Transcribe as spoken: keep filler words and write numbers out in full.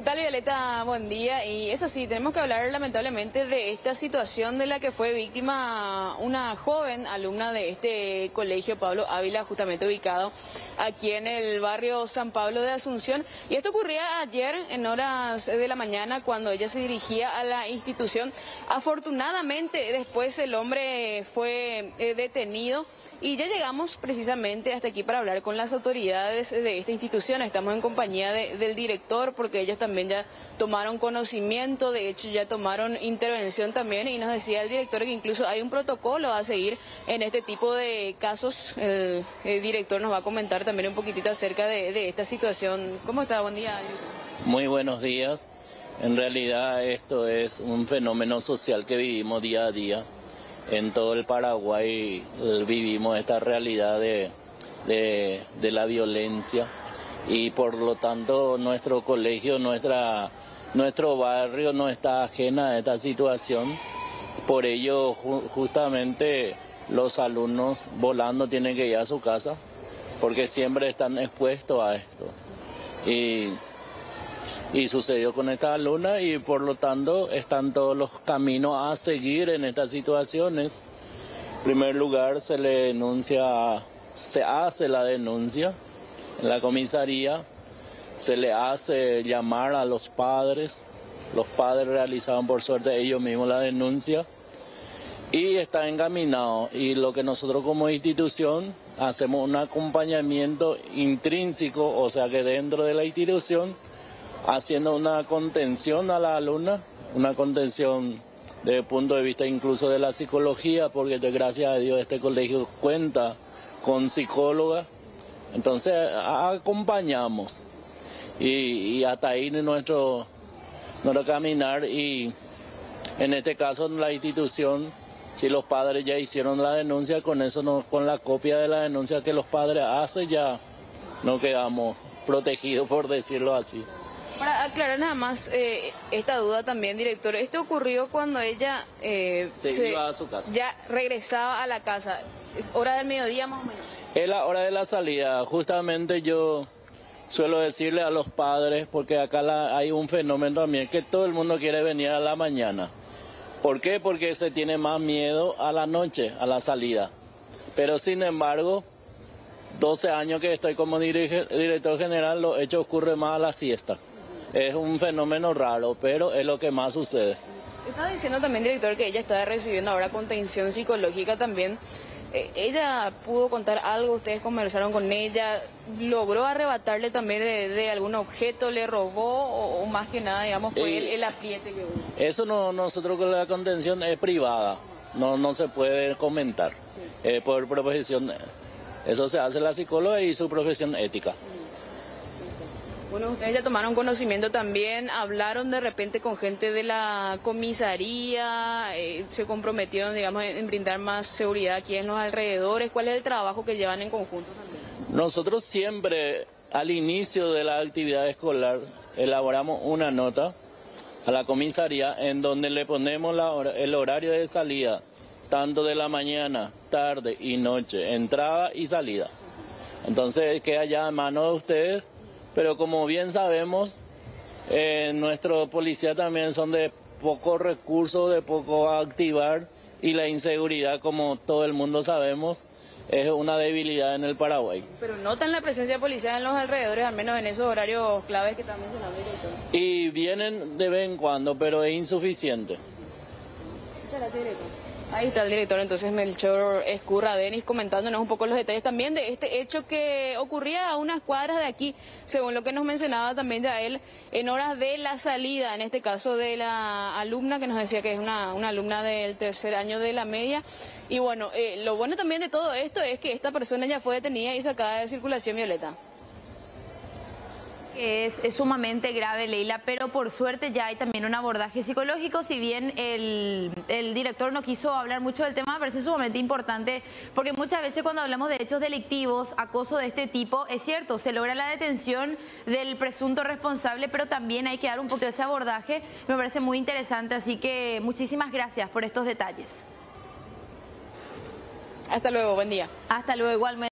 tal, Violeta? Buen día. Y eso sí, tenemos que hablar lamentablemente de esta situación de la que fue víctima una joven alumna de este colegio Pablo Ávila, justamente ubicado aquí en el barrio San Pablo de Asunción. Y esto ocurría ayer en horas de la mañana cuando ella se dirigía a la institución. Afortunadamente después el hombre fue eh, detenido. Y ya llegamos precisamente hasta aquí para hablar con las autoridades de esta institución. Estamos en compañía de, del director porque ellos también ya tomaron conocimiento, de hecho ya tomaron intervención también, y nos decía el director que incluso hay un protocolo a seguir en este tipo de casos. El, el director nos va a comentar también un poquitito acerca de, de esta situación. ¿Cómo está? Buen día, director. Muy buenos días. En realidad esto es un fenómeno social que vivimos día a día. En todo el Paraguay vivimos esta realidad de, de, de la violencia, y por lo tanto nuestro colegio, nuestra, nuestro barrio no está ajena a esta situación. Por ello ju justamente los alumnos volando tienen que ir a su casa porque siempre están expuestos a esto. Y, Y sucedió con esta alumna, y por lo tanto están todos los caminos a seguir en estas situaciones. En primer lugar, se le denuncia, se hace la denuncia en la comisaría, se le hace llamar a los padres, los padres realizaban por suerte ellos mismos la denuncia, y está encaminado. Y lo que nosotros como institución hacemos un acompañamiento intrínseco, o sea que dentro de la institución, haciendo una contención a la alumna, una contención desde el punto de vista incluso de la psicología, porque gracias a Dios este colegio cuenta con psicóloga. Entonces acompañamos, y, y hasta ahí nuestro, nuestro caminar. Y en este caso la institución, si los padres ya hicieron la denuncia, con eso no, con la copia de la denuncia que los padres hacen, ya no quedamos protegidos, por decirlo así. Para aclarar nada más eh, esta duda también, director, esto ocurrió cuando ella eh, se, se iba a su casa. Ya regresaba a la casa. ¿Es hora del mediodía más o menos? Es la hora de la salida. Justamente yo suelo decirle a los padres, porque acá la, hay un fenómeno también, que todo el mundo quiere venir a la mañana. ¿Por qué? Porque se tiene más miedo a la noche, a la salida. Pero sin embargo, doce años que estoy como dirige, director general, los hechos ocurren más a la siesta. Es un fenómeno raro, pero es lo que más sucede. Estaba diciendo también, director, que ella está recibiendo ahora contención psicológica también. Eh, ¿Ella pudo contar algo? ¿Ustedes conversaron con ella? ¿Logró arrebatarle también de, de algún objeto? ¿Le robó? O, o más que nada, digamos, fue eh, el, el apriete que hubo? Eso no, nosotros con la contención es privada. No, no se puede comentar. Sí. Eh, por profesión, eso se hace la psicóloga y su profesión ética. Bueno, ustedes ya tomaron conocimiento también, hablaron de repente con gente de la comisaría, eh, se comprometieron, digamos, en brindar más seguridad aquí en los alrededores. ¿Cuál es el trabajo que llevan en conjunto también? Nosotros siempre, al inicio de la actividad escolar, elaboramos una nota a la comisaría en donde le ponemos la hora, el horario de salida, tanto de la mañana, tarde y noche, entrada y salida. Entonces queda ya a mano de ustedes. Pero como bien sabemos, eh, nuestros policías también son de pocos recursos, de poco activar, y la inseguridad, como todo el mundo sabemos, es una debilidad en el Paraguay. Pero notan la presencia policial en los alrededores, al menos en esos horarios claves que están mencionando, director. Y vienen de vez en cuando, pero es insuficiente. Muchas gracias, director. Ahí está el director, entonces, Melchor Escurra Denis, comentándonos un poco los detalles también de este hecho que ocurría a unas cuadras de aquí, según lo que nos mencionaba también ya él, en horas de la salida, en este caso de la alumna que nos decía que es una, una alumna del tercer año de la media. Y bueno, eh, lo bueno también de todo esto es que esta persona ya fue detenida y sacada de circulación, Violeta. Es, es sumamente grave, Leila, pero por suerte ya hay también un abordaje psicológico. Si bien el, el director no quiso hablar mucho del tema, me parece sumamente importante, porque muchas veces cuando hablamos de hechos delictivos, acoso de este tipo, es cierto, se logra la detención del presunto responsable, pero también hay que dar un poco de ese abordaje. Me parece muy interesante, así que muchísimas gracias por estos detalles. Hasta luego, buen día. Hasta luego, igualmente.